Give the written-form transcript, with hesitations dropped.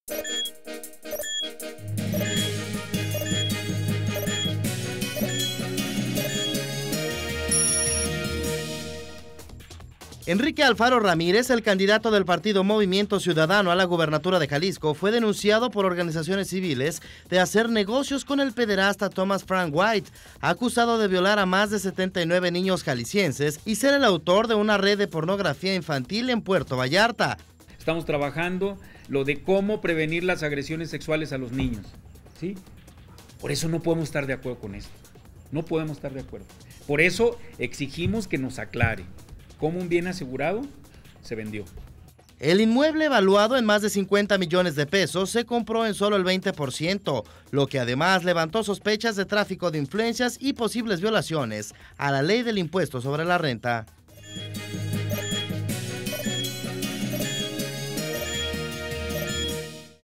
Enrique Alfaro Ramírez, el candidato del partido Movimiento Ciudadano a la gubernatura de Jalisco, fue denunciado por organizaciones civiles de hacer negocios con el pederasta Thomas Frank White, acusado de violar a más de 79 niños jaliscienses y ser el autor de una red de pornografía infantil en Puerto Vallarta. Estamos trabajando lo de cómo prevenir las agresiones sexuales a los niños, ¿sí? Por eso no podemos estar de acuerdo con esto, no podemos estar de acuerdo. Por eso exigimos que nos aclare cómo un bien asegurado se vendió. El inmueble, evaluado en más de 50 millones de pesos, se compró en solo el 20%, lo que además levantó sospechas de tráfico de influencias y posibles violaciones a la ley del impuesto sobre la renta.